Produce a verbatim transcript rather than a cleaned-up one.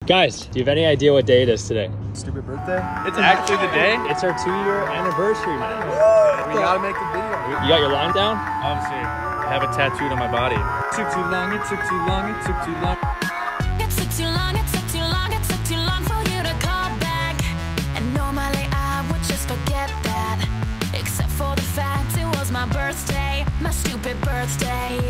Guys, do you have any idea what day it is today? Stupid birthday? It's actually the day? It's our two-year anniversary, man. We gotta make a video. You got your line down? Obviously, I have it tattooed on my body. It took too long, it took too long, it took too long. It took too long, it took too long, it took too long for you to call back. And normally I would just forget that, except for the fact it was my birthday, my stupid birthday.